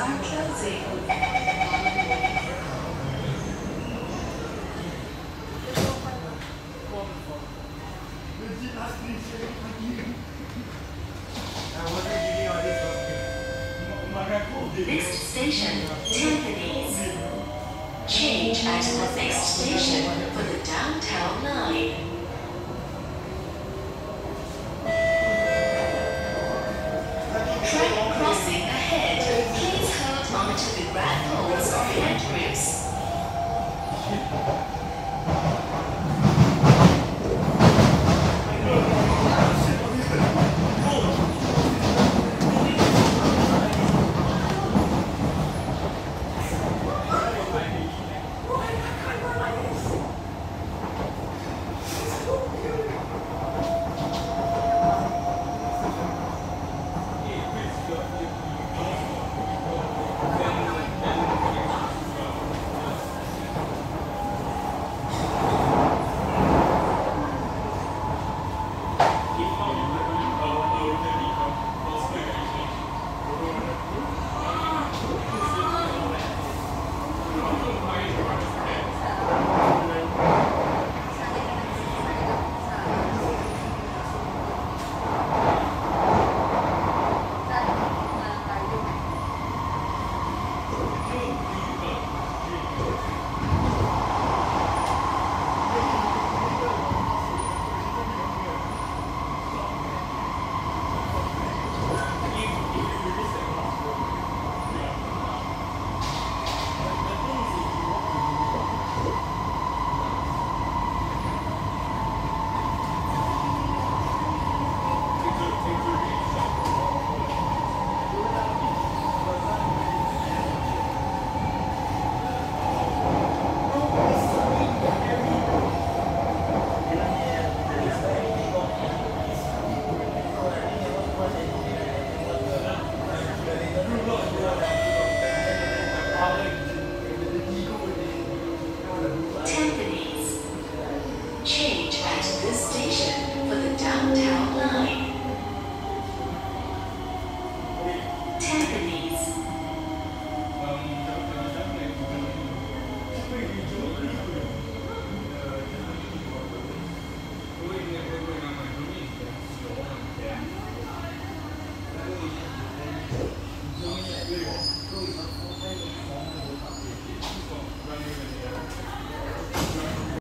are closing. Next station, Tampines. Change at the next station for the downtown line. Track crossing ahead. Please hold onto the grab poles or handrails. Change at this station for the downtown line. Tampines.